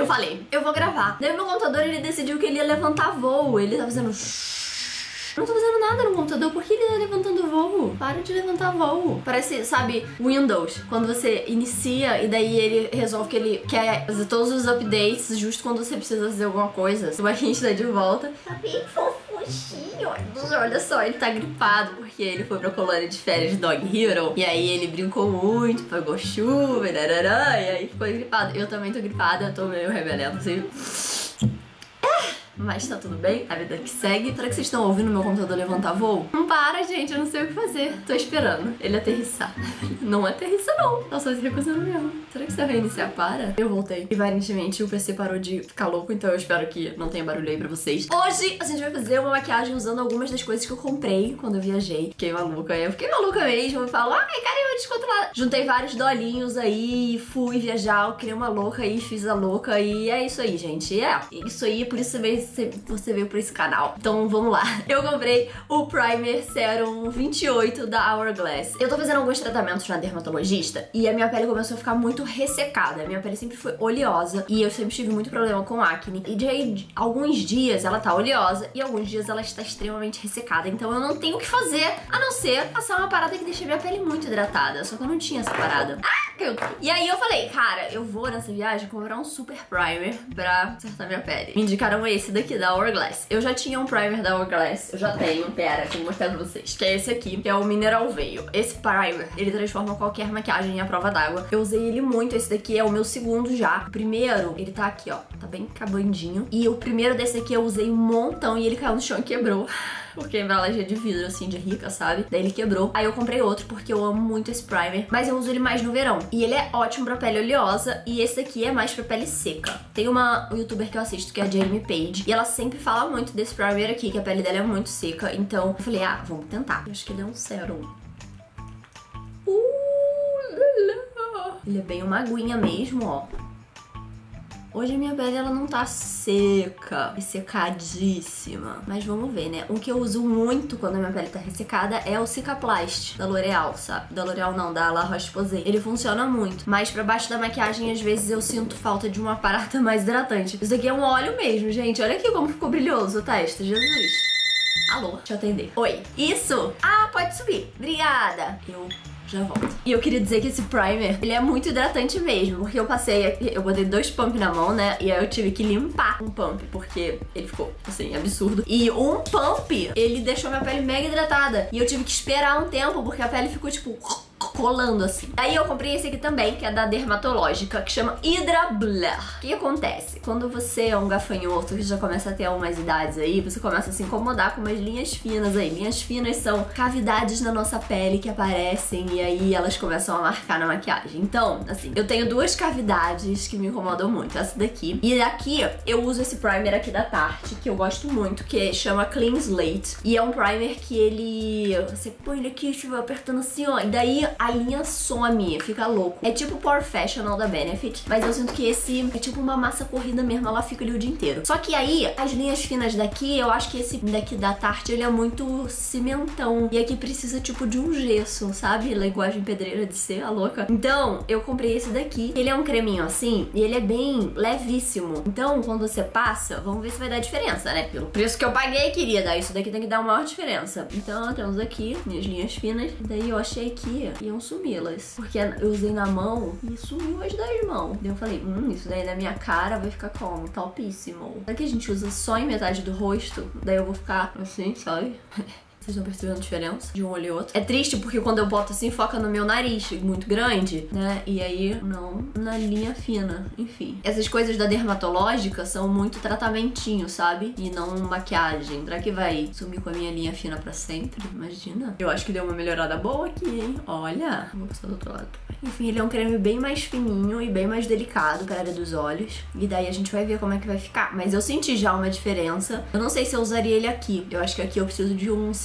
Eu falei, eu vou gravar. Daí meu computador, ele decidiu que ele ia levantar voo. Ele tá fazendo... Não tô fazendo nada no computador, por que ele tá levantando voo? Para de levantar voo. Parece, sabe, Windows, quando você inicia e daí ele resolve que ele quer fazer todos os updates justo quando você precisa fazer alguma coisa. O Marquinhos tá de volta. Tá bem fofuchinho. Olha só, ele tá gripado porque ele foi pra colônia de férias de Dog Hero. E aí ele brincou muito, pegou chuva e aí ficou gripado. Eu também tô gripada, tô meio rebelenta assim. Mas tá tudo bem, a vida que segue. Será que vocês estão ouvindo meu computador levantar voo? Não para, gente, eu não sei o que fazer. Tô esperando ele aterrissar. Não aterrissa, não. Tá só se recusando mesmo. Será que se eu reiniciar, para? Eu voltei. E aparentemente o PC parou de ficar louco, então eu espero que não tenha barulho aí pra vocês. Hoje a gente vai fazer uma maquiagem usando algumas das coisas que eu comprei quando eu viajei. Fiquei maluca. Eu fiquei maluca mesmo. Eu falo, ai, caramba, descontrolada. Juntei vários dolinhos aí, fui viajar, eu criei uma louca aí, fiz a louca e é isso aí, gente. É isso aí, por isso você veio pra esse canal. Então vamos lá. Eu comprei o Primer Serum 28 da Hourglass. Eu tô fazendo alguns tratamentos na dermatologista e a minha pele começou a ficar muito ressecada. A minha pele sempre foi oleosa e eu sempre tive muito problema com acne. E de alguns dias ela tá oleosa e alguns dias ela está extremamente ressecada. Então eu não tenho o que fazer a não ser passar uma parada que deixa minha pele muito hidratada. Só que eu não tinha essa parada. E aí eu falei, cara, eu vou nessa viagem comprar um super primer pra acertar minha pele. Me indicaram esse daqui da Hourglass. Eu já tinha um primer da Hourglass. Eu já tenho, pera, deixa eu mostrar pra vocês. Que é esse aqui, que é o Mineral Veil. Esse primer, ele transforma qualquer maquiagem em prova d'água. Eu usei ele muito. Esse daqui é o meu segundo já. O primeiro, ele tá aqui, ó. Tá bem acabandinho. E o primeiro desse aqui eu usei um montão e ele caiu no chão e quebrou. Porque a embalagem é de vidro, assim, de rica, sabe? Daí ele quebrou. Aí eu comprei outro, porque eu amo muito esse primer. Mas eu uso ele mais no verão. E ele é ótimo pra pele oleosa. E esse aqui é mais pra pele seca. Tem uma youtuber que eu assisto, que é a Jamie Page. E ela sempre fala muito desse primer aqui, que a pele dela é muito seca. Então eu falei, ah, vamos tentar. Eu acho que ele é um serum. Ele é bem uma aguinha mesmo, ó. Hoje a minha pele, ela não tá seca e secadíssima. Mas vamos ver, né? O que eu uso muito quando a minha pele tá ressecada é o Cicaplast da L'Oreal, sabe? Da L'Oreal não, da La Roche-Posay. Ele funciona muito. Mas pra baixo da maquiagem, às vezes, eu sinto falta de uma parada mais hidratante. Isso aqui é um óleo mesmo, gente. Olha aqui como ficou brilhoso o teste. Jesus. Alô? Deixa eu atender. Oi. Isso? Ah, pode subir. Obrigada. Eu já volto. E eu queria dizer que esse primer, ele é muito hidratante mesmo, porque eu passei, eu botei 2 pump na mão, né, e aí eu tive que limpar um pump, porque ele ficou, assim, absurdo. E um pump, ele deixou minha pele mega hidratada, e eu tive que esperar um tempo, porque a pele ficou, tipo, colando assim. Aí eu comprei esse aqui também, que é da dermatológica, que chama Hydra Blur. O que acontece? Quando você é um gafanhoto que já começa a ter algumas idades aí, você começa a se incomodar com umas linhas finas aí. Linhas finas são cavidades na nossa pele que aparecem e aí elas começam a marcar na maquiagem. Então, assim, eu tenho 2 cavidades que me incomodam muito. Essa daqui. E aqui eu uso esse primer aqui da Tarte, que eu gosto muito, que chama Clean Slate. E é um primer que ele... Você põe ele aqui, tipo, apertando assim, ó. E daí a linha some, fica louco. É tipo o Professional da Benefit, mas eu sinto que esse é tipo uma massa corrida mesmo, ela fica ali o dia inteiro. Só que aí, as linhas finas daqui, eu acho que esse daqui da Tarte, ele é muito cimentão. E aqui precisa tipo de um gesso, sabe? Linguagem pedreira de ser, a louca. Então, eu comprei esse daqui. Ele é um creminho assim, e ele é bem levíssimo. Então, quando você passa, vamos ver se vai dar diferença, né? Pelo preço que eu paguei, querida, isso daqui tem que dar uma maior diferença. Então, temos aqui minhas linhas finas. Daí eu achei que iam sumi-las. Porque eu usei na mão e sumiu as das mãos. Daí eu falei, isso daí na minha cara vai ficar como? Topíssimo. Será que a gente usa só em metade do rosto? Daí eu vou ficar assim, sabe? Vocês estão percebendo a diferença de um olho e outro? É triste porque quando eu boto assim, foca no meu nariz muito grande, né? E aí, não na linha fina. Enfim. Essas coisas da dermatológica são muito tratamentinho, sabe? E não maquiagem. Será que vai sumir com a minha linha fina pra sempre? Imagina. Eu acho que deu uma melhorada boa aqui, hein? Olha. Vou passar do outro lado. Enfim, ele é um creme bem mais fininho e bem mais delicado pra área dos olhos. E daí a gente vai ver como é que vai ficar. Mas eu senti já uma diferença. Eu não sei se eu usaria ele aqui. Eu acho que aqui eu preciso de um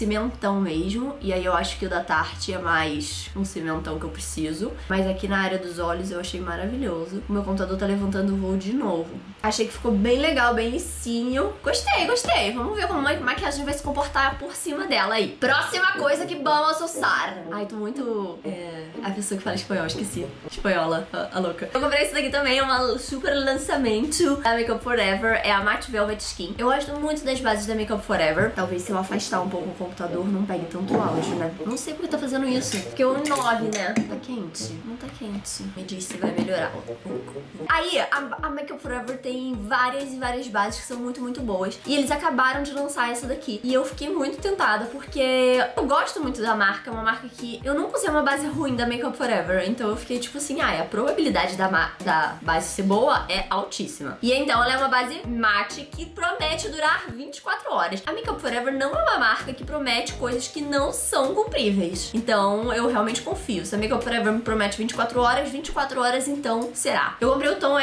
cimentão mesmo. E aí eu acho que o da Tarte é mais um cimentão que eu preciso. Mas aqui na área dos olhos eu achei maravilhoso. O meu computador tá levantando o voo de novo. Achei que ficou bem legal, bem lisinho. Gostei, gostei. Vamos ver como a maquiagem vai se comportar por cima dela aí. Próxima coisa que vamos usar. Ai, tô muito... a pessoa que fala espanhol, esqueci. Espanhola, a louca. Eu comprei isso daqui também, é um super lançamento da Makeup Forever. É a Matte Velvet Skin. Eu gosto muito das bases da Makeup Forever. Talvez se eu afastar um pouco o computador não pegue tanto áudio, né? Não sei porque tá fazendo isso. Porque o 9, né? Tá quente? Não tá quente. Me diz se vai melhorar um pouco. Aí, a Makeup Forever tem várias e várias bases que são muito, muito boas. E eles acabaram de lançar essa daqui. E eu fiquei muito tentada, porque eu gosto muito da marca. É uma marca que eu nunca usei uma base ruim da Makeup Forever. Então eu fiquei tipo assim, a probabilidade da base ser boa é altíssima. E então ela é uma base mate que promete durar 24 horas. A Makeup Forever não é uma marca que promete coisas que não são cumpríveis. Então eu realmente confio. Se a Makeup Forever me promete 24 horas então será. Eu comprei o tom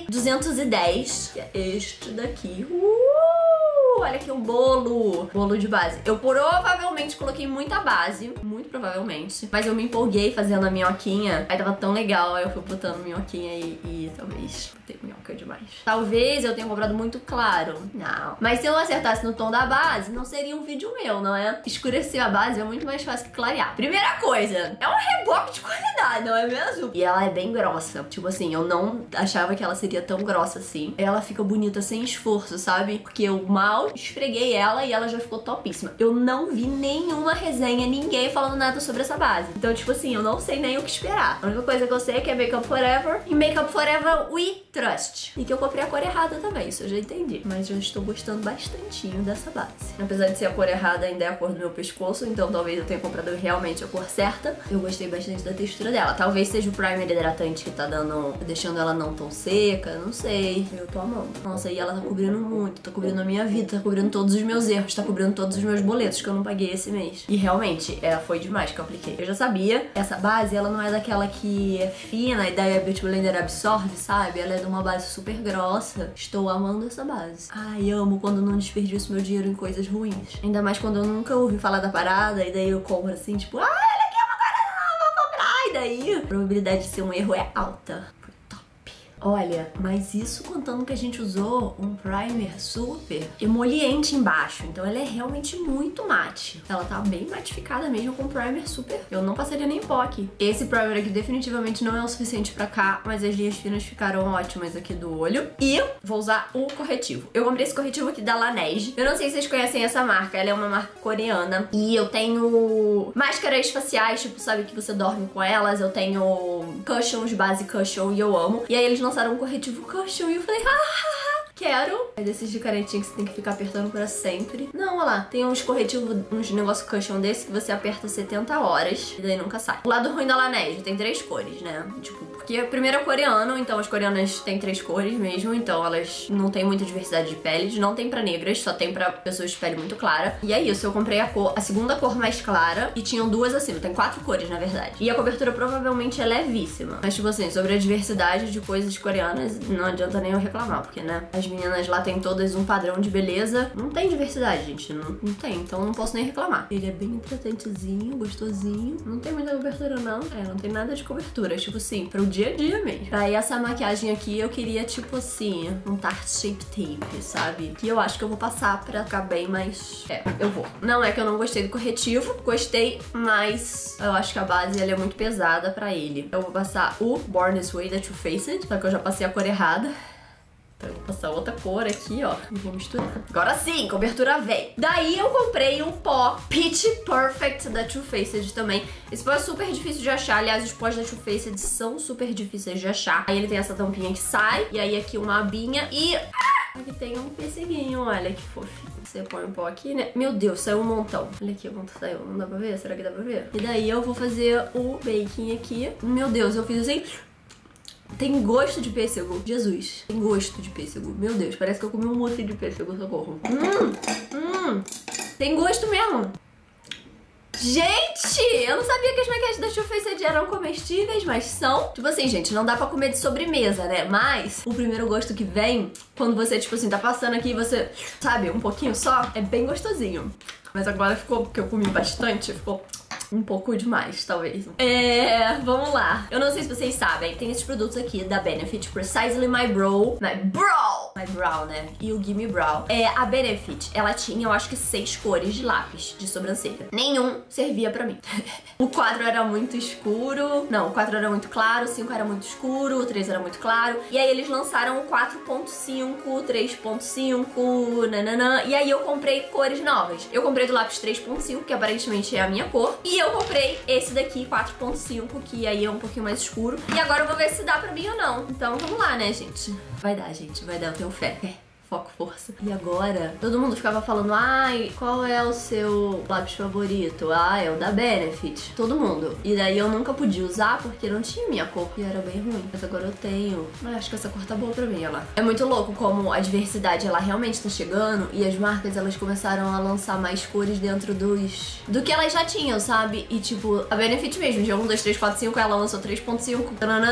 R210, que é este daqui. Olha aqui o bolo de base. Eu provavelmente coloquei muita base, muito provavelmente, mas eu me empolguei fazendo a minhoquinha. Aí tava tão legal, aí eu fui botando minhoquinha e talvez botei minhoca demais. Talvez eu tenha comprado muito claro. Não. Mas se eu acertasse no tom da base, não seria um vídeo meu, não é? Escurecer a base é muito mais fácil que clarear. Primeira coisa, é um reboque de qualidade, não é mesmo? E ela é bem grossa. Tipo assim, eu não achava que ela seria tão grossa assim. Ela fica bonita sem esforço, sabe? Porque eu mal esfreguei ela e ela já ficou topíssima. Eu não vi nenhuma resenha, ninguém falando nada sobre essa base. Então, tipo assim, eu não sei nem o que esperar. A única coisa que eu sei é que é Makeup Forever e Makeup Forever We Trust. E que eu comprei a cor errada também, isso eu já entendi. Mas eu estou gostando bastantinho dessa base. Apesar de ser a cor errada, ainda é a cor do meu pescoço, então talvez eu tenha comprado realmente a cor certa. Eu gostei bastante da textura dela. Talvez seja o primer hidratante que tá deixando ela não tão seca, não sei. Eu tô amando. Nossa, e ela tá cobrindo muito, tá cobrindo a minha vida, tá cobrindo todos os meus erros, tá cobrindo todos os meus boletos que eu não paguei esse mês. E realmente, foi demais que eu apliquei. Eu já sabia, essa base, ela não é daquela que é fina e daí a Beauty Blender absorve, sabe? Ela é de uma base super grossa. Estou amando essa base. Ai, amo quando não desperdiço meu dinheiro em coisas ruins. Ainda mais quando eu nunca ouvi falar da parada e daí eu compro assim, tipo, olha aqui é uma coisa, não vou comprar. E daí, a probabilidade de ser um erro é alta. Olha, mas isso contando que a gente usou um primer super emoliente embaixo. Então ela é realmente muito mate. Ela tá bem matificada mesmo com primer super. Eu não passaria nem pó aqui. Esse primer aqui definitivamente não é o suficiente pra cá, mas as linhas finas ficaram ótimas aqui do olho. E vou usar o corretivo. Eu comprei esse corretivo aqui da Laneige. Eu não sei se vocês conhecem essa marca. Ela é uma marca coreana. E eu tenho máscaras faciais, tipo, sabe, que você dorme com elas. Eu tenho cushions, base cushion, e eu amo. E aí eles lançaram um corretivo cushion e eu falei, quero. É desses de canetinha que você tem que ficar apertando pra sempre. Não, olha lá, tem uns corretivos, uns negócios cushion desse que você aperta 70 horas e daí nunca sai. O lado ruim da Laneige, tem 3 cores, né? Tipo, porque primeiro é coreano, então as coreanas têm 3 cores mesmo, então elas não têm muita diversidade de peles, não tem pra negras, só tem pra pessoas de pele muito clara. E é isso, eu comprei a segunda cor mais clara e tinham 2 acima, tem 4 cores na verdade. E a cobertura provavelmente é levíssima. Mas tipo assim, sobre a diversidade de coisas coreanas, não adianta nem eu reclamar, porque né, as meninas lá têm todas um padrão de beleza. Não tem diversidade, gente, não tem, então não posso nem reclamar. Ele é bem hidratantezinho, gostosinho, não tem muita cobertura não, não tem nada de cobertura, tipo assim, pro dia a dia mesmo. Aí essa maquiagem aqui eu queria tipo assim, um Tarte Shape Tape, sabe? Que eu acho que eu vou passar pra ficar bem mais... eu vou. Não é que eu não gostei do corretivo, gostei, mas eu acho que a base ela é muito pesada pra ele. Eu vou passar o Born This Way da Too Faced, só que eu já passei a cor errada. Então eu vou passar outra cor aqui, ó, e vou misturar. Agora sim, cobertura vem. Daí eu comprei um pó Peach Perfect da Too Faced também. Esse pó é super difícil de achar. Aliás, os pós da Too Faced são super difíceis de achar. Aí ele tem essa tampinha que sai, e aí aqui uma abinha e... aqui tem um perseguinho, olha que fofinho. Você põe um pó aqui, né? Meu Deus, saiu um montão. Olha aqui, o montão saiu. Não dá pra ver? Será que dá pra ver? E daí eu vou fazer o baking aqui. Meu Deus, eu fiz assim... tem gosto de pêssego. Jesus. Tem gosto de pêssego. Meu Deus, parece que eu comi um mousse de pêssego, socorro. Tem gosto mesmo. Gente, eu não sabia que as maquiagens da Too Faced eram comestíveis, mas são. Tipo assim, gente, não dá pra comer de sobremesa, né? Mas o primeiro gosto que vem, quando você, tipo assim, tá passando aqui e você, sabe, um pouquinho só, é bem gostosinho. Mas agora ficou, porque eu comi bastante, ficou um pouco demais, talvez. Vamos lá. Eu não sei se vocês sabem, tem esses produtos aqui da Benefit, Precisely My Brow, My Brow, né? E o Gimme Brow. A Benefit, ela tinha, eu acho que 6 cores de lápis de sobrancelha. Nenhum servia pra mim. O 4 era muito escuro. Não, o 4 era muito claro, o 5 era muito escuro, o 3 era muito claro. E aí eles lançaram o 4.5, 3.5, nananã. E aí eu comprei cores novas. Eu comprei do lápis 3.5, que aparentemente é a minha cor. E eu comprei esse daqui, 4.5, que aí é um pouquinho mais escuro. E agora eu vou ver se dá pra mim ou não. Então vamos lá, né, gente? Vai dar, gente, vai dar, eu tenho fé. Foco, força. E agora, todo mundo ficava falando, ai, qual é o seu lápis favorito? Ah, é o da Benefit. Todo mundo. E daí eu nunca podia usar porque não tinha minha cor e era bem ruim. Mas agora eu tenho. Mas acho que essa cor tá boa pra mim, olha lá. É muito louco como a diversidade, ela realmente tá chegando e as marcas, elas começaram a lançar mais cores dentro do que elas já tinham, sabe? E tipo, a Benefit mesmo, de 1, 2, 3, 4, 5, ela lançou 3.5,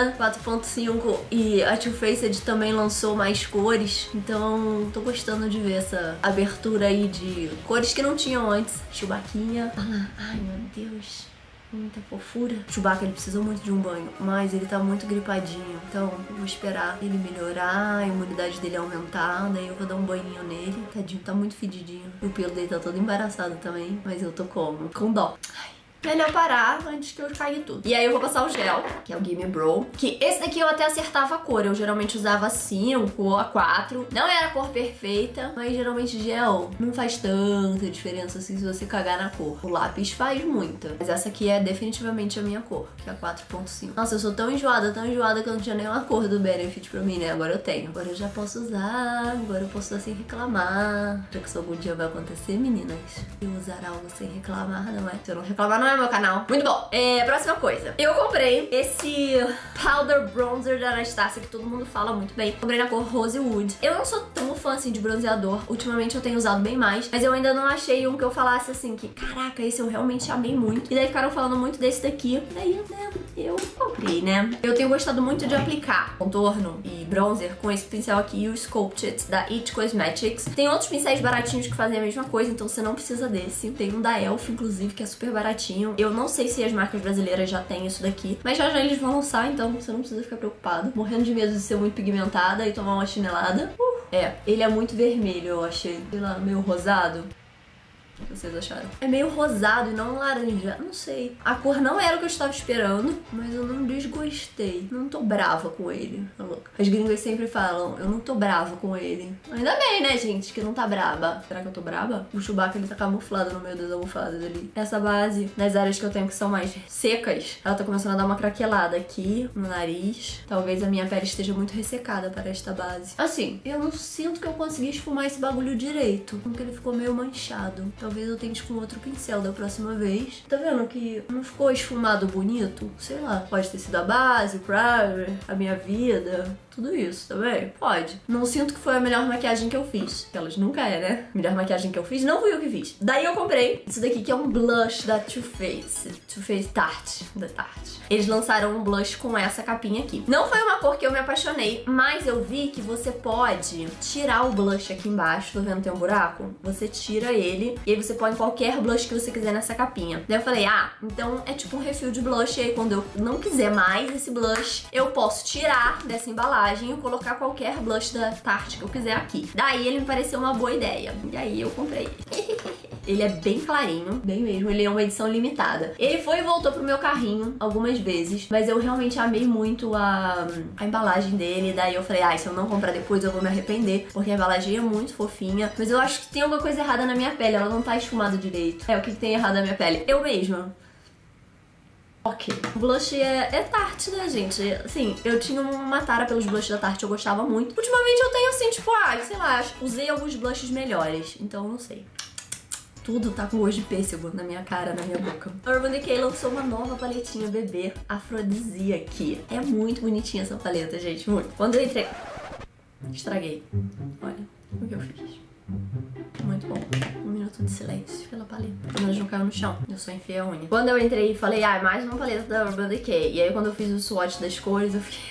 4.5 e a Too Faced também lançou mais cores. Então tô gostando de ver essa abertura aí de cores que não tinham antes. Chewbacquinha. Ai, meu Deus. Muita fofura. O Chewbacca, ele precisa muito de um banho, mas ele tá muito gripadinho. Então, eu vou esperar ele melhorar, a imunidade dele aumentar, daí eu vou dar um banhinho nele. Tadinho, tá muito fedidinho. O pelo dele tá todo embaraçado também, mas eu tô como? Com dó. Melhor parar antes que eu caia tudo. E aí eu vou passar o gel, que é o Gimme Brow. Que esse daqui eu até acertava a cor. Eu geralmente usava 5, a 4. Não era a cor perfeita, mas geralmente gel não faz tanta diferença assim se você cagar na cor. O lápis faz muita. Mas essa aqui é definitivamente a minha cor, que é a 4.5. Nossa, eu sou tão enjoada que eu não tinha nenhuma cor do Benefit pra mim, né? Agora eu tenho. Agora eu já posso usar. Agora eu posso usar sem reclamar. Já que isso algum dia vai acontecer, meninas. Eu usar algo sem reclamar, não é? Se eu não reclamar, não é meu canal. Muito bom. Próxima coisa. Eu comprei esse Powder Bronzer da Anastasia, que todo mundo fala muito bem. Comprei na cor Rosewood. Eu não sou tão fã, assim, de bronzeador. Ultimamente eu tenho usado bem mais. Mas eu ainda não achei um que eu falasse, assim, que caraca, esse eu realmente amei muito. E daí ficaram falando muito desse daqui. Daí, né, eu comprei, né? Eu tenho gostado muito de aplicar contorno e bronzer com esse pincel aqui, o Sculpted, da It Cosmetics. Tem outros pincéis baratinhos que fazem a mesma coisa, então você não precisa desse. Tem um da Elf, inclusive, que é super baratinho. Eu não sei se as marcas brasileiras já têm isso daqui, mas já eles vão lançar, então você não precisa ficar preocupado. Morrendo de medo de ser muito pigmentada e tomar uma chinelada. Ele é muito vermelho, eu achei. Sei lá, meio rosado. O que vocês acharam? É meio rosado e não laranja. Não sei. A cor não era o que eu estava esperando, mas eu não desgostei. Não tô brava com ele. Tá louca. As gringas sempre falam, eu não tô brava com ele. Ainda bem, né, gente, que não tá braba. Será que eu tô braba? O Chewbacca, ele tá camuflado no meio das almofadas ali. Essa base, nas áreas que eu tenho que são mais secas, ela tá começando a dar uma craquelada aqui no nariz. Talvez a minha pele esteja muito ressecada para esta base. Assim, eu não sinto que eu consegui esfumar esse bagulho direito, porque ele ficou meio manchado. Talvez eu tente com outro pincel da próxima vez. Tá vendo que não ficou esfumado bonito? Sei lá, pode ter sido a base, o primer, a minha vida, tudo isso, tá vendo? Pode. Não sinto que foi a melhor maquiagem que eu fiz. Elas nunca é, né? Melhor maquiagem que eu fiz, não fui eu que fiz. Daí eu comprei isso daqui, que é um blush da Too Faced. Too Faced Tarte, da Tarte. Eles lançaram um blush com essa capinha aqui. Não foi uma cor que eu me apaixonei, mas eu vi que você pode tirar o blush aqui embaixo. Tá vendo? Tem um buraco? Você tira ele e aí você põe qualquer blush que você quiser nessa capinha. Daí eu falei, então é tipo um refil de blush. E aí quando eu não quiser mais esse blush, eu posso tirar dessa embalagem e colocar qualquer blush da Tarte que eu quiser aqui. Daí ele me pareceu uma boa ideia. E aí eu comprei. Ele é bem clarinho, bem mesmo. Ele é uma edição limitada. Ele foi e voltou pro meu carrinho algumas vezes, mas eu realmente amei muito a embalagem dele. Daí eu falei, se eu não comprar depois eu vou me arrepender, porque a embalagem é muito fofinha. Mas eu acho que tem alguma coisa errada na minha pele, ela não tá esfumada direito. O que tem errado na minha pele? Eu mesma. Ok. O blush é Tarte, né, gente? Assim, eu tinha uma tara pelos blushes da Tarte, eu gostava muito. Ultimamente eu tenho assim, tipo, sei lá, usei alguns blushes melhores, então não sei. Tudo tá com gosto de pêssego na minha cara, na minha boca. A Urban Decay lançou uma nova paletinha bebê Aphrodisiac. É muito bonitinha essa paleta, gente, muito. Quando eu entrei... Estraguei. Olha o que eu fiz. Muito bom. 1 minuto de silêncio pela paleta. Quando ela não caiu no chão, eu só enfiei a unha. Quando eu entrei e falei, mais uma paleta da Urban Decay. E aí quando eu fiz o swatch das cores, eu fiquei...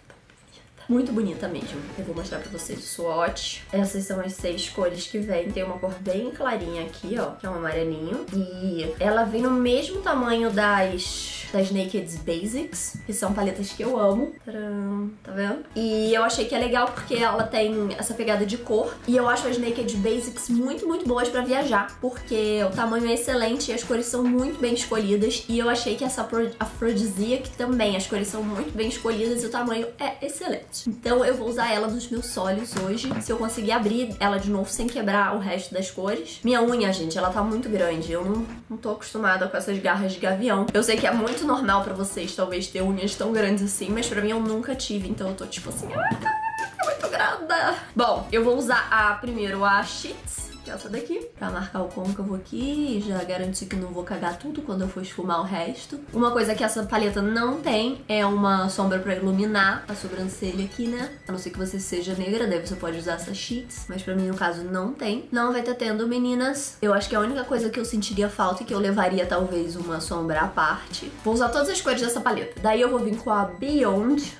muito bonita mesmo. Eu vou mostrar pra vocês o swatch. Essas são as 6 cores que vem. Tem uma cor bem clarinha aqui, ó, que é um amarelinho. E ela vem no mesmo tamanho das Naked Basics, que são paletas que eu amo. Tcharam, tá vendo? E eu achei que é legal porque ela tem essa pegada de cor. E eu acho as Naked Basics muito, muito boas pra viajar, porque o tamanho é excelente e as cores são muito bem escolhidas. E eu achei que essa Aphrodisiac também, as cores são muito bem escolhidas e o tamanho é excelente. Então eu vou usar ela nos meus olhos hoje, se eu conseguir abrir ela de novo sem quebrar o resto das cores. Minha unha, gente, ela tá muito grande. Eu não tô acostumada com essas garras de gavião. Eu sei que é muito normal pra vocês, talvez, ter unhas tão grandes assim, mas pra mim eu nunca tive, então eu tô tipo assim, muito grande. Bom, eu vou usar primeiro a Sheets, que é essa daqui, pra marcar o côncavo aqui e já garantir que não vou cagar tudo quando eu for esfumar o resto. Uma coisa que essa paleta não tem é uma sombra pra iluminar a sobrancelha aqui, né? A não ser que você seja negra, daí você pode usar essa Sheets, mas pra mim, no caso, não tem. Não vai ter tendo, meninas. Eu acho que a única coisa que eu sentiria falta e que eu levaria, talvez, uma sombra à parte. Vou usar todas as cores dessa paleta. Daí eu vou vir com a Beyond,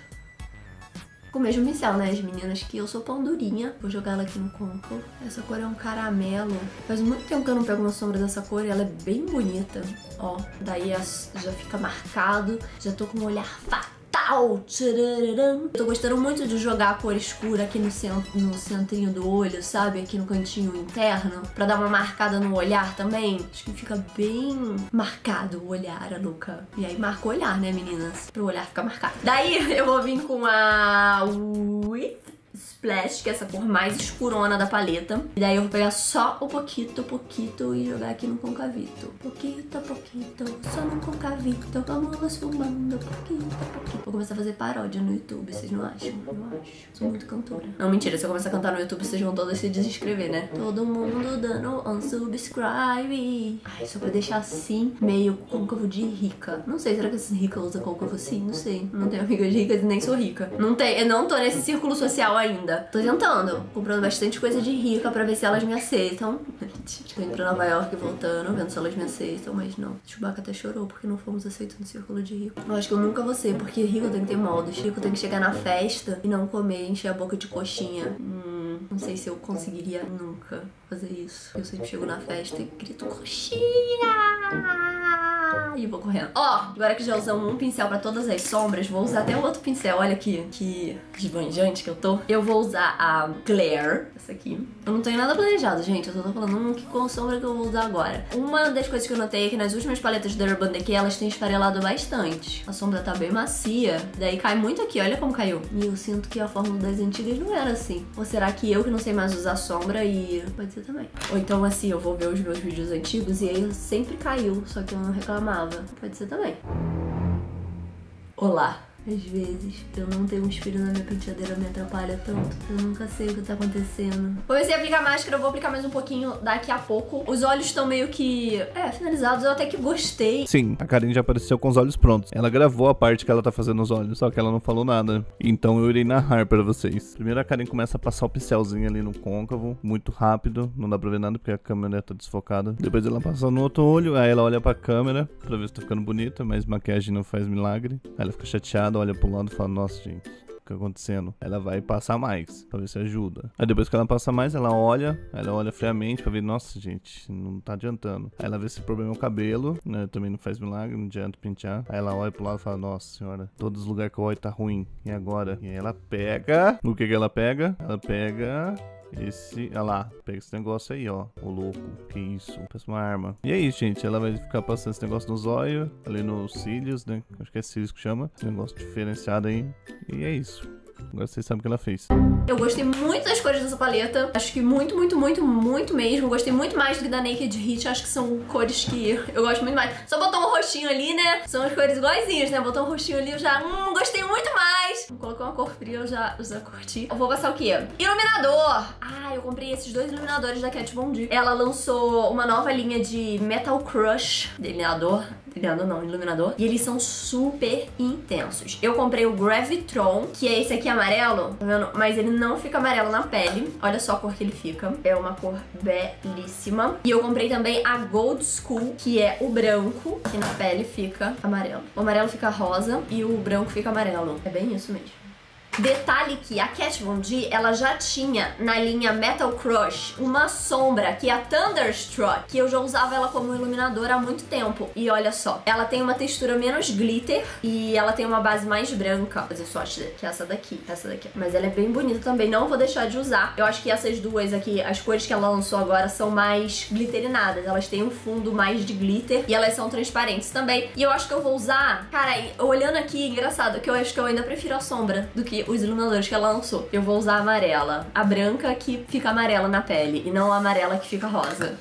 com o mesmo pincel, né, as meninas, que eu sou pão durinha. Vou jogar ela aqui no côncavo. Essa cor é um caramelo. Faz muito tempo que eu não pego uma sombra dessa cor e ela é bem bonita. Ó, daí já fica marcado. Já tô com um olhar fatal. Tchararam. Eu tô gostando muito de jogar a cor escura aqui no centrinho do olho, sabe? Aqui no cantinho interno, pra dar uma marcada no olhar também. Acho que fica bem marcado o olhar, a nuca. E aí marca o olhar, né, meninas? Pro olhar ficar marcado. Daí eu vou vir com a With Splash, que é essa cor mais escurona da paleta. E daí eu vou pegar só o pouquito e jogar aqui no concavito. Pouquito, só no concavito. Vamos filmando, pouquito. Vou começar a fazer paródia no YouTube, vocês não acham? Eu acho. Sou muito cantora. Não, mentira, se eu começar a cantar no YouTube, vocês vão todos se desinscrever, né? Todo mundo dando unsubscribe. Ai, só pra deixar assim, meio côncavo de rica. Não sei, será que essa rica usa côncavo assim? Não sei. Não tenho amigas ricas e nem sou rica. Eu não tô nesse círculo social ainda. Tô tentando, comprando bastante coisa de rica pra ver se elas me aceitam. Tô indo pra Nova York e voltando, vendo se elas me aceitam, mas não. Chewbacca até chorou porque não fomos aceitos no círculo de rico. Eu acho que eu nunca vou ser, porque rico tem que ter moldes. Rico tem que chegar na festa e não comer, encher a boca de coxinha. Não sei se eu conseguiria nunca fazer isso. Eu sempre chego na festa e grito coxinha! E vou correndo. Ó, agora que já usamos um pincel pra todas as sombras, vou usar até o outro pincel. Olha aqui, que esbanjante que eu tô. Eu vou usar a Glare, essa aqui. Eu não tenho nada planejado, gente. Eu só tô falando que qual sombra que eu vou usar agora. Uma das coisas que eu notei é que nas últimas paletas da Urban Decay, elas têm esfarelado bastante. A sombra tá bem macia. Daí cai muito aqui, olha como caiu. E eu sinto que a fórmula das antigas não era assim. Ou será que eu que não sei mais usar sombra e... pode ser também. Ou então assim, eu vou ver os meus vídeos antigos e aí sempre caiu, só que eu não reclamava. Pode ser também. Olá. Às vezes, eu não tenho um espelho na minha penteadeira, me atrapalha tanto. Eu nunca sei o que tá acontecendo. Comecei a aplicar máscara, eu vou aplicar mais um pouquinho daqui a pouco. Os olhos estão meio que, finalizados. Eu até que gostei. Sim, a Karen já apareceu com os olhos prontos. Ela gravou a parte que ela tá fazendo nos olhos, só que ela não falou nada. Então eu irei narrar pra vocês. Primeiro a Karen começa a passar o pincelzinho ali no côncavo, muito rápido. Não dá pra ver nada porque a câmera tá desfocada. Depois ela passa no outro olho, aí ela olha pra câmera pra ver se tá ficando bonita, mas maquiagem não faz milagre. Aí ela fica chateada, olha pro lado e fala, nossa, gente, o que tá acontecendo? Ela vai passar mais, pra ver se ajuda. Aí depois que ela passa mais, ela olha friamente pra ver, nossa, gente, não tá adiantando. Aí ela vê se o problema é o cabelo, né, também não faz milagre, não adianta pentear. Aí ela olha pro lado e fala, nossa senhora, todos os lugares que eu olho tá ruim, e agora? E aí ela pega, o que que ela pega? Ela pega... olha lá, pega esse negócio aí, ó. Ô louco, que isso? Parece uma arma. E é isso, gente. Ela vai ficar passando esse negócio nos olhos, ali nos cílios, né? Acho que é cílios que chama. Esse negócio diferenciado aí. E é isso. Agora vocês sabem o que ela fez. Eu gostei muito das cores dessa paleta. Acho que muito mesmo. Gostei muito mais do que da Naked Heat. Acho que são cores que eu gosto muito mais. Só botou um roxinho ali, né? São as cores iguaizinhas, né? Botou um roxinho ali, eu já gostei muito mais. Coloquei uma cor fria, eu já curti. Eu vou passar o quê? Iluminador! Ah, eu comprei esses dois iluminadores da Kat Von D. Ela lançou uma nova linha de Metal Crush delineador. Delineador não, iluminador. E eles são super intensos. Eu comprei o Gravitron, que é esse aqui amarelo, tá vendo? Mas ele não fica amarelo na pele. Olha só a cor que ele fica. É uma cor belíssima. E eu comprei também a Gold School, que é o branco, que na pele fica amarelo. O amarelo fica rosa e o branco fica amarelo. É bem isso mesmo. Detalhe que a Kat Von D, ela já tinha na linha Metal Crush uma sombra, que é a Thunderstruck, que eu já usava ela como iluminador há muito tempo. E olha só, ela tem uma textura menos glitter e ela tem uma base mais branca. Mas eu só acho que é essa daqui. Mas ela é bem bonita também, não vou deixar de usar. Eu acho que essas duas aqui, as cores que ela lançou agora são mais glitterinadas. Elas têm um fundo mais de glitter e elas são transparentes também. E eu acho que eu vou usar... Cara, olhando aqui, engraçado, que eu acho que eu ainda prefiro a sombra do que os iluminadores que ela lançou. Eu vou usar a amarela. A branca que fica amarela na pele e não a amarela que fica rosa.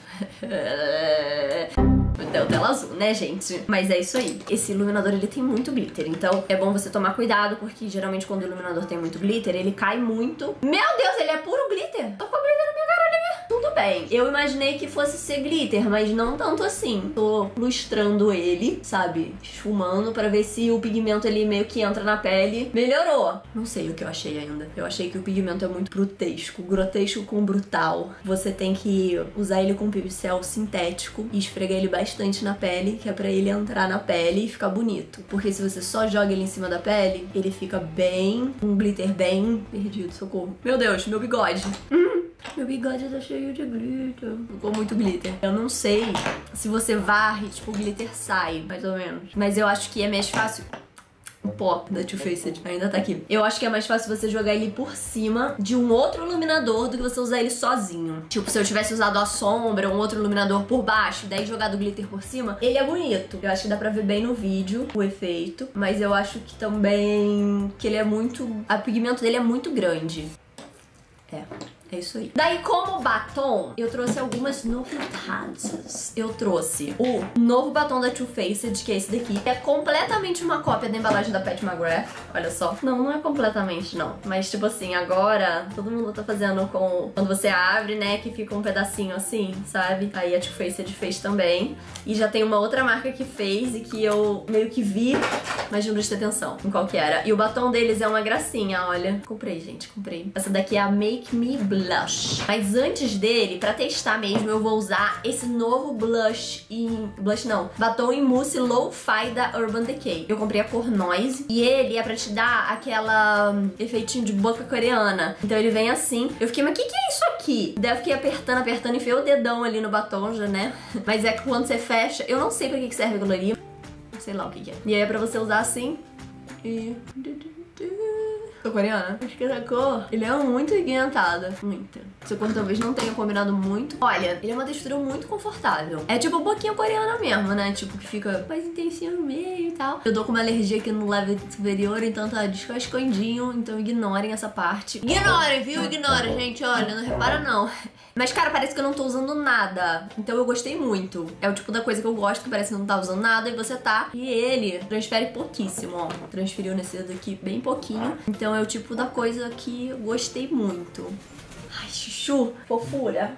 Deu tela azul, né, gente? Mas é isso aí. Esse iluminador, ele tem muito glitter. Então, é bom você tomar cuidado, porque geralmente quando o iluminador tem muito glitter, ele cai muito. Meu Deus, ele é puro glitter. Tô com glitter na minha cara, né? Tudo bem. Eu imaginei que fosse ser glitter, mas não tanto assim. Tô lustrando ele, sabe? Esfumando pra ver se o pigmento, ele meio que entra na pele. Melhorou. Não sei o que eu achei ainda. Eu achei que o pigmento é muito brutesco. Grotesco com brutal. Você tem que usar ele com pincel sintético e esfregar ele bastante na pele, que é pra ele entrar na pele e ficar bonito. Porque se você só joga ele em cima da pele, ele fica bem... um glitter bem perdido, socorro. Meu Deus, meu bigode. Meu bigode tá cheio de glitter. Ficou muito glitter. Eu não sei se você varre, tipo, o glitter sai, mais ou menos. Mas eu acho que é mais fácil... O pó da Too Faced ainda tá aqui. Eu acho que é mais fácil você jogar ele por cima de um outro iluminador do que você usar ele sozinho. Tipo, se eu tivesse usado a sombra, um outro iluminador por baixo, daí jogado o glitter por cima, ele é bonito. Eu acho que dá pra ver bem no vídeo o efeito. Mas eu acho que também que ele é muito... O pigmento dele é muito grande. É isso aí. Daí, como batom, eu trouxe algumas novidades. Eu trouxe o novo batom da Too Faced, que é esse daqui. É completamente uma cópia da embalagem da Pat McGrath. Olha só. Não é completamente, não. Mas, tipo assim, agora todo mundo tá fazendo com... Quando você abre, né, que fica um pedacinho assim, sabe? Aí a Too Faced fez também. E já tem uma outra marca que fez e que eu meio que vi, mas não prestei atenção em qual que era. E o batom deles é uma gracinha, olha. Comprei, gente, comprei. Essa daqui é a Make Me Blush. Mas antes dele, pra testar mesmo, eu vou usar esse novo blush em... Blush não. Batom em mousse Lo-Fi da Urban Decay. Eu comprei a cor Noise. E ele é pra te dar aquela efeitinho de boca coreana. Então ele vem assim. Eu fiquei, mas o que é isso aqui? Daí eu fiquei apertando, enfiei o dedão ali no batom já, né? Mas é que quando você fecha, eu não sei pra que serve aquilo ali. Sei lá o que é. E aí é pra você usar assim. E... Sou coreana? Acho que essa cor, ele é muito pigmentada. Muito. Essa cor talvez não tenha combinado muito. Olha, ele é uma textura muito confortável. É tipo um pouquinho coreana mesmo, né? Tipo, que fica mais intensinho no meio e tal. Eu tô com uma alergia aqui no lábio superior, então tá descascandinho. Então ignorem essa parte. Ignorem, viu? Ignorem, gente. Olha, não repara não. Mas, cara, parece que eu não tô usando nada. Então eu gostei muito. É o tipo da coisa que eu gosto, que parece que não tá usando nada e você tá. E ele transfere pouquíssimo, ó. Transferiu nesse dedo aqui bem pouquinho. Então é o tipo da coisa que eu gostei muito. Ai, chuchu, fofura.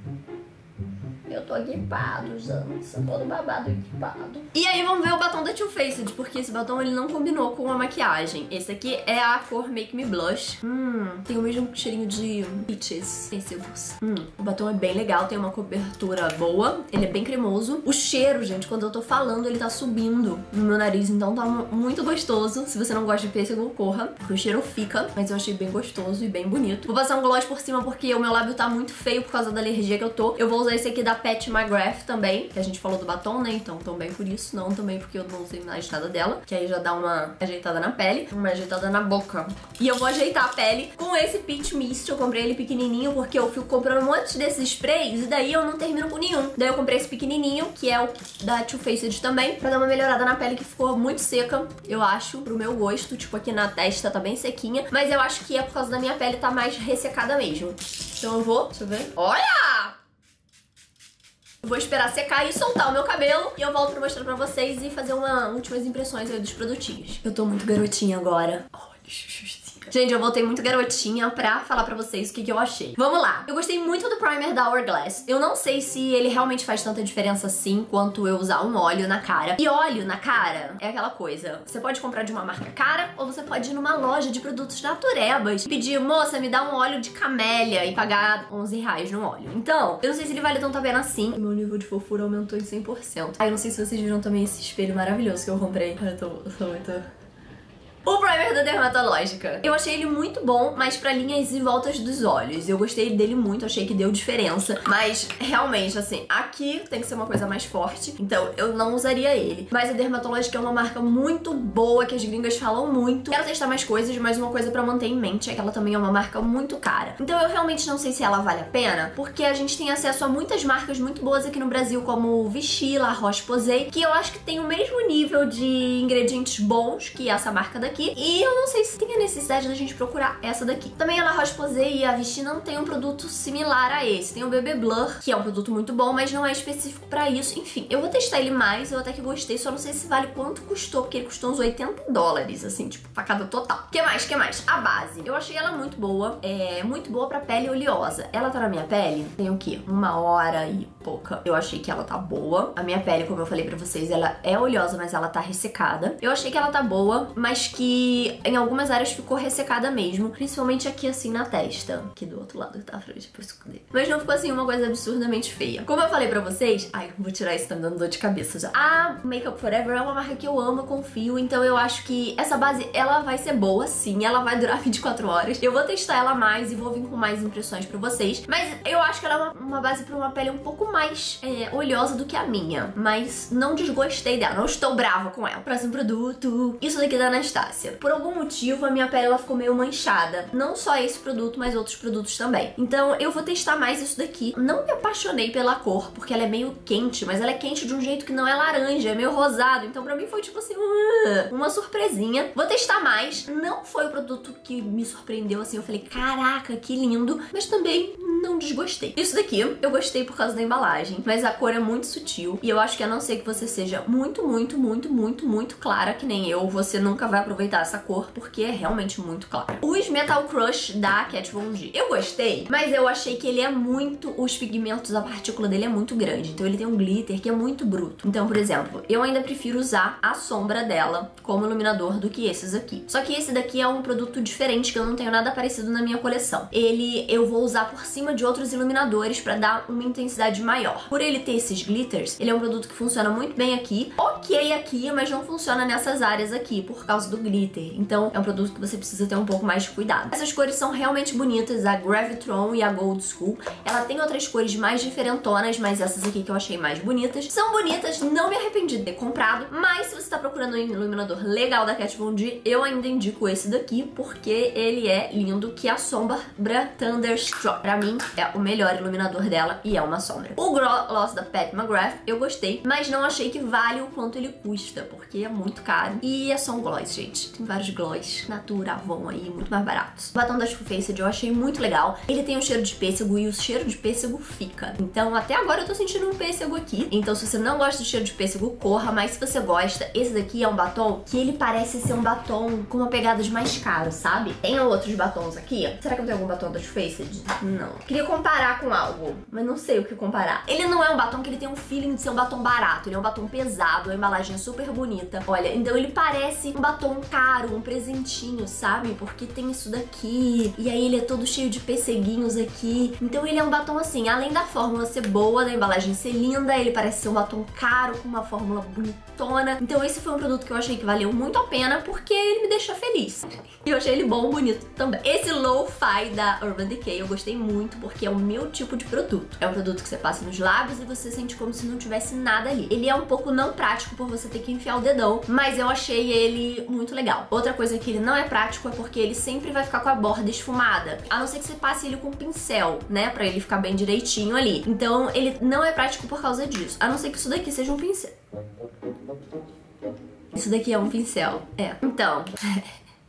Eu tô equipado, gente. Todo babado equipado. E aí vamos ver o batom da Too Faced, porque esse batom ele não combinou com a maquiagem. Esse aqui é a cor Make Me Blush. Tem o mesmo cheirinho de peaches. O batom é bem legal, tem uma cobertura boa. Ele é bem cremoso. O cheiro, gente, quando eu tô falando, ele tá subindo no meu nariz, então tá muito gostoso. Se você não gosta de pêssego, corra, porque o cheiro fica. Mas eu achei bem gostoso e bem bonito. Vou passar um gloss por cima, porque o meu lábio tá muito feio por causa da alergia que eu tô. Eu vou usar esse aqui da Pat McGrath também, que a gente falou do batom, né? Então também por isso, não também porque eu não usei na agitada dela, que aí já dá uma ajeitada na pele, uma ajeitada na boca. E eu vou ajeitar a pele com esse Peach Mist. Eu comprei ele pequenininho porque eu fico comprando um monte desses sprays e daí eu não termino com nenhum. Daí eu comprei esse pequenininho, que é o da Too Faced também, pra dar uma melhorada na pele que ficou muito seca, eu acho, pro meu gosto. Tipo, aqui na testa tá bem sequinha, mas eu acho que é por causa da minha pele tá mais ressecada mesmo. Então eu vou, deixa eu ver. Olha! Vou esperar secar e soltar o meu cabelo e eu volto pra mostrar pra vocês e fazer últimas impressões aí dos produtinhos. Eu tô muito garotinha agora. Olha. Gente, eu voltei muito garotinha pra falar pra vocês o que eu achei. Vamos lá. Eu gostei muito do primer da Hourglass. Eu não sei se ele realmente faz tanta diferença assim quanto eu usar um óleo na cara. E óleo na cara é aquela coisa. Você pode comprar de uma marca cara ou você pode ir numa loja de produtos naturebas e pedir, moça, me dá um óleo de camélia e pagar R$11 no óleo. Então, eu não sei se ele vale tanto a pena assim. Meu nível de fofura aumentou em 100%. Eu não sei se vocês viram também esse espelho maravilhoso que eu comprei. Eu tô muito... O primer da Dermatológica. Eu achei ele muito bom, mas pra linhas em voltas dos olhos. Eu gostei dele muito, achei que deu diferença. Mas, realmente, assim, aqui tem que ser uma coisa mais forte. Então, eu não usaria ele. Mas a Dermatológica é uma marca muito boa, que as gringas falam muito. Quero testar mais coisas, mas uma coisa pra manter em mente é que ela também é uma marca muito cara. Então, eu realmente não sei se ela vale a pena, porque a gente tem acesso a muitas marcas muito boas aqui no Brasil, como Vichy, La Roche-Posay, que eu acho que tem o mesmo nível de ingredientes bons que essa marca daqui. E eu não sei se tem a necessidade da gente procurar essa daqui. Também a La Roche-Posay e a Vichy não tem um produto similar a esse. Tem o BB Blur, que é um produto muito bom, mas não é específico pra isso. Enfim, eu vou testar ele mais, eu até que gostei, só não sei se vale quanto custou, porque ele custou uns $80, assim, tipo, facada total. Que mais? A base. Eu achei ela muito boa, muito boa pra pele oleosa. Ela tá na minha pele, tem o quê? 1h e pouca. Eu achei que ela tá boa. A minha pele, como eu falei pra vocês, ela é oleosa, mas ela tá ressecada. Eu achei que ela tá boa, mas que em algumas áreas ficou ressecada mesmo, principalmente aqui assim na testa, aqui do outro lado tá frente por esconder. Mas não ficou assim uma coisa absurdamente feia. Como eu falei pra vocês, vou tirar isso, tá me dando dor de cabeça já. A Makeup Forever é uma marca que eu amo, eu confio, então eu acho que essa base, ela vai ser boa sim, ela vai durar 24 horas. Eu vou testar ela mais e vou vir com mais impressões pra vocês, mas eu acho que ela é uma base pra uma pele um pouco mais oleosa do que a minha, mas não desgostei dela, não estou brava com ela. Próximo produto, isso daqui é da Anastasia. Por algum motivo, a minha pele ela ficou meio manchada. Não só esse produto, mas outros produtos também. Então, eu vou testar mais isso daqui. Não me apaixonei pela cor, porque ela é meio quente, mas ela é quente de um jeito que não é laranja, é meio rosado. Então, pra mim foi tipo assim, uma surpresinha. Vou testar mais. Não foi o produto que me surpreendeu, assim. Eu falei, caraca, que lindo. Mas também não desgostei. Isso daqui, eu gostei por causa da embalagem, mas a cor é muito sutil. E eu acho que a não ser que você seja muito clara, que nem eu, você nunca vai aproveitar essa cor, porque é realmente muito clara. Os Metal Crush da Kat Von D. Eu gostei, mas eu achei que ele é muito... Os pigmentos, a partícula dele é muito grande. Então ele tem um glitter que é muito bruto. Então, por exemplo, eu ainda prefiro usar a sombra dela como iluminador do que esses aqui. Só que esse daqui é um produto diferente, que eu não tenho nada parecido na minha coleção. Ele eu vou usar por cima de outros iluminadores pra dar uma intensidade maior. Por ele ter esses glitters, ele é um produto que funciona muito bem aqui. Ok aqui, mas não funciona nessas áreas aqui, por causa do glitter. Então é um produto que você precisa ter um pouco mais de cuidado. Essas cores são realmente bonitas, a Gravitron e a Gold School. Ela tem outras cores mais diferentonas, mas essas aqui que eu achei mais bonitas. São bonitas, não me arrependi de ter comprado, mas se você tá procurando um iluminador legal da Kat Von D, eu ainda indico esse daqui, porque ele é lindo, que é a sombra Thunderstruck. Pra mim, é o melhor iluminador dela e é uma sombra. O Gloss da Pat McGrath, eu gostei, mas não achei que vale o quanto ele custa, porque é muito caro. E é só um gloss, gente. Tem vários gloss Natura, Avon aí, muito mais baratos. O batom da Too Faced eu achei muito legal. Ele tem um cheiro de pêssego e o cheiro de pêssego fica. Então, até agora eu tô sentindo um pêssego aqui. Então, se você não gosta do cheiro de pêssego, corra. Mas se você gosta, esse daqui é um batom que ele parece ser um batom com uma pegada de mais caro, sabe? Tem outros batons aqui. Será que eu tenho algum batom da Too Faced? Não. Queria comparar com algo, mas não sei o que comparar. Ele não é um batom que ele tem um feeling de ser um batom barato. Ele é um batom pesado, a embalagem é super bonita. Olha, então ele parece um batom caro, um presentinho, sabe? Porque tem isso daqui. E aí ele é todo cheio de pesseguinhos aqui. Então ele é um batom assim, além da fórmula ser boa, da embalagem ser linda, ele parece ser um batom caro, com uma fórmula bonitona. Então esse foi um produto que eu achei que valeu muito a pena, porque ele me deixa feliz. E eu achei ele bom, bonito também. Esse Lo-Fi da Urban Decay eu gostei muito, porque é o meu tipo de produto. É um produto que você passa nos lábios e você sente como se não tivesse nada ali. Ele é um pouco não prático por você ter que enfiar o dedão, mas eu achei ele muito legal. Outra coisa que ele não é prático é porque ele sempre vai ficar com a borda esfumada. A não ser que você passe ele com pincel, né? Pra ele ficar bem direitinho ali. Então ele não é prático por causa disso. A não ser que isso daqui seja um pincel. Isso daqui é um pincel. É. Então...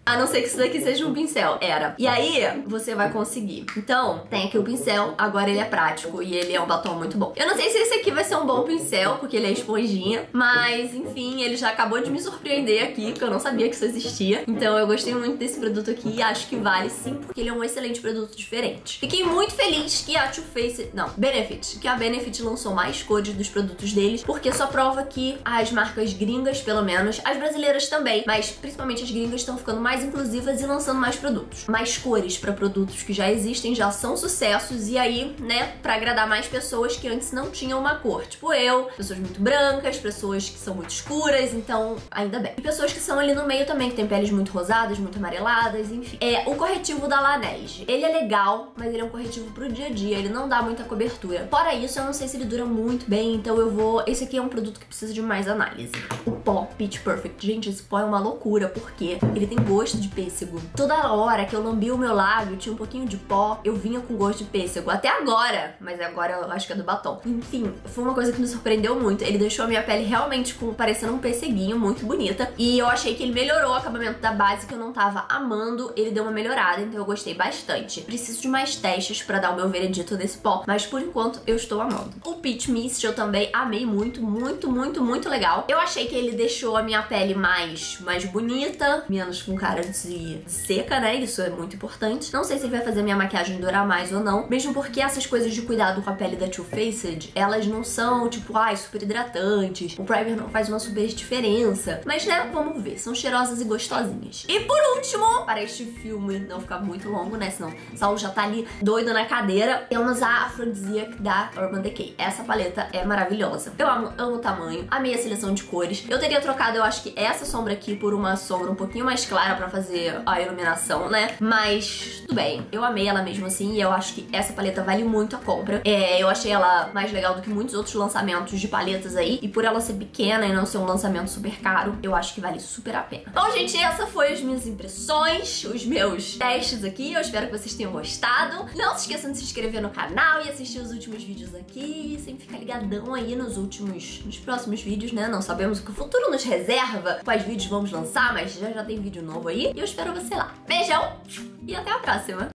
A não ser que isso daqui seja um pincel. Era. E aí, você vai conseguir. Então, tem aqui o pincel. Agora ele é prático e ele é um batom muito bom. Eu não sei se esse aqui vai ser um bom pincel, porque ele é esponjinha. Mas, enfim, ele já acabou de me surpreender aqui, que eu não sabia que isso existia. Então, eu gostei muito desse produto aqui e acho que vale sim, porque ele é um excelente produto diferente. Fiquei muito feliz que a Too Faced... Não, Benefit. Que a Benefit lançou mais cores dos produtos deles, porque só prova que as marcas gringas, pelo menos, as brasileiras também, mas principalmente as gringas estão ficando mais inclusivas e lançando mais produtos. Mais cores pra produtos que já existem, já são sucessos, e aí, né, pra agradar mais pessoas que antes não tinham uma cor. Tipo eu, pessoas muito brancas, pessoas que são muito escuras, então ainda bem. E pessoas que são ali no meio também, que tem peles muito rosadas, muito amareladas, enfim. É o corretivo da Laneige. Ele é legal, mas ele é um corretivo pro dia a dia, ele não dá muita cobertura. Fora isso, eu não sei se ele dura muito bem, então eu vou... Esse aqui é um produto que precisa de mais análise. O pó Pitch Perfect. Gente, esse pó é uma loucura, porque ele tem gosto de pêssego. Toda hora que eu lambi o meu lábio, tinha um pouquinho de pó, eu vinha com gosto de pêssego. Até agora, mas agora eu acho que é do batom. Enfim, foi uma coisa que me surpreendeu muito. Ele deixou a minha pele realmente parecendo um pesseguinho, muito bonita. E eu achei que ele melhorou o acabamento da base, que eu não tava amando. Ele deu uma melhorada, então eu gostei bastante. Preciso de mais testes pra dar o meu veredito desse pó, mas por enquanto eu estou amando. O Peach Mist eu também amei muito, muito, muito, muito legal. Eu achei que ele deixou a minha pele mais bonita, menos com cara de seca, né? Isso é muito importante. Não sei se ele vai fazer minha maquiagem durar mais ou não, mesmo porque essas coisas de cuidado com a pele da Too Faced, elas não são, tipo, ai, super hidratantes. O primer não faz uma super diferença. Mas, né, vamos ver. São cheirosas e gostosinhas. E por último, para este filme não ficar muito longo, né? Senão o Saulo já tá ali doido na cadeira, temos a Aphrodisiac da Urban Decay. Essa paleta é maravilhosa. Eu amo o tamanho, amei a seleção de cores. Eu teria trocado, eu acho que essa sombra aqui por uma sombra um pouquinho mais clara pra fazer a iluminação, né? Mas tudo bem, eu amei ela mesmo assim e eu acho que essa paleta vale muito a compra. Eu achei ela mais legal do que muitos outros lançamentos de paletas aí, e por ela ser pequena e não ser um lançamento super caro, eu acho que vale super a pena. Bom, gente, essa foi as minhas impressões, os meus testes aqui. Eu espero que vocês tenham gostado. Não se esqueçam de se inscrever no canal e assistir os últimos vídeos aqui, e sempre ficar ligadão aí nos próximos vídeos, né? Não sabemos o que o futuro nos reserva, quais vídeos vamos lançar, mas já tem vídeo novo aí, e eu espero você lá. Beijão e até a próxima!